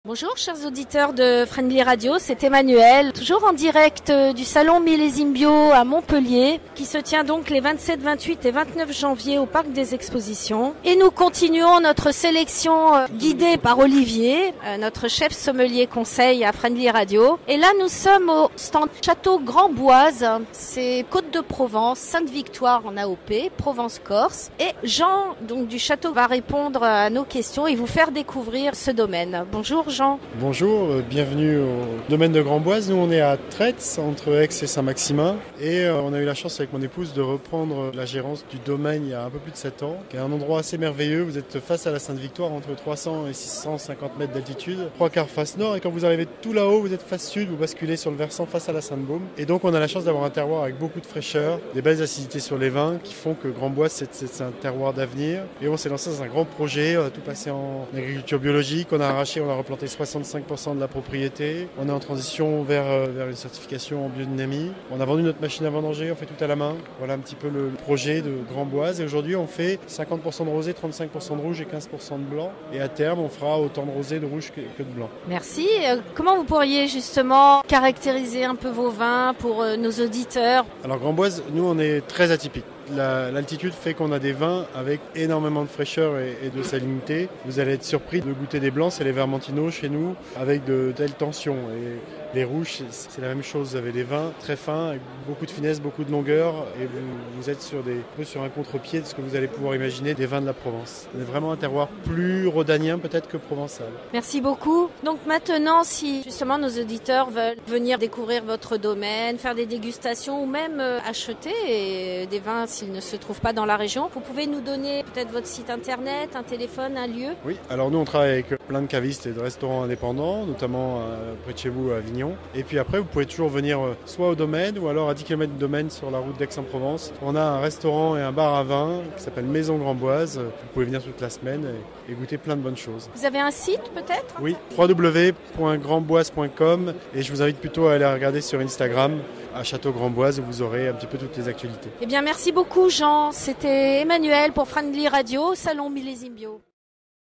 Bonjour chers auditeurs de Friendly Radio, c'est Emmanuel, toujours en direct du salon Millésime Bio à Montpellier, qui se tient donc les 27, 28 et 29 janvier au Parc des Expositions. Et nous continuons notre sélection guidée par Olivier, notre chef sommelier conseil à Friendly Radio. Et là nous sommes au stand Château Grandboise, c'est Côte-de-Provence, Sainte-Victoire en AOP, Provence-Corse. Et Jean donc du château va répondre à nos questions et vous faire découvrir ce domaine. Bonjour Jean. Bonjour, bienvenue au domaine de Grandboise. Nous on est à Traits, entre Aix et Saint-Maximin. Et on a eu la chance avec mon épouse de reprendre la gérance du domaine il y a un peu plus de 7 ans. C'est un endroit assez merveilleux, vous êtes face à la Sainte-Victoire, entre 300 et 650 mètres d'altitude. 3/4 face nord, et quand vous arrivez tout là-haut, vous êtes face sud, vous basculez sur le versant face à la Sainte-Baume. Et donc on a la chance d'avoir un terroir avec beaucoup de fraîcheur, des belles acidités sur les vins qui font que Grandboise c'est un terroir d'avenir. Et on s'est lancé dans un grand projet, on a tout passé en agriculture biologique, on a arraché, on a replanté 65% de la propriété. On est en transition vers une certification en biodynamie. On a vendu notre machine à vendanger, on fait tout à la main. Voilà un petit peu le projet de Grandboise. Et aujourd'hui, on fait 50% de rosé, 35% de rouge et 15% de blanc. Et à terme, on fera autant de rosé, de rouge que de blanc. Merci. Comment vous pourriez justement caractériser un peu vos vins pour nos auditeurs? Alors Grandboise, nous, on est très atypique. L'altitude fait qu'on a des vins avec énormément de fraîcheur et de salinité. Vous allez être surpris de goûter des blancs, c'est les Vermentino chez nous, avec de telles tensions. Et les rouges, c'est la même chose. Vous avez des vins très fins, avec beaucoup de finesse, beaucoup de longueur, et vous êtes sur un contre-pied de ce que vous allez pouvoir imaginer des vins de la Provence. C'est vraiment un terroir plus rhodanien peut-être que provençal. Merci beaucoup. Donc maintenant, si justement nos auditeurs veulent venir découvrir votre domaine, faire des dégustations ou même acheter des vins s'ils ne se trouvent pas dans la région, vous pouvez nous donner peut-être votre site internet, un téléphone, un lieu? Oui, alors nous on travaille avec plein de cavistes et de restaurants indépendants, notamment près de chez vous à Avignon. Et puis après, vous pouvez toujours venir soit au domaine ou alors à 10 km du domaine sur la route d'Aix-en-Provence. On a un restaurant et un bar à vin qui s'appelle Maison Grandboise. Vous pouvez venir toute la semaine et goûter plein de bonnes choses. Vous avez un site peut-être? Oui, www.grandboise.com, et je vous invite plutôt à aller regarder sur Instagram à Château Grandboise où vous aurez un petit peu toutes les actualités. Eh bien merci beaucoup Jean, c'était Emmanuel pour Friendly Radio, Salon Millésime Bio.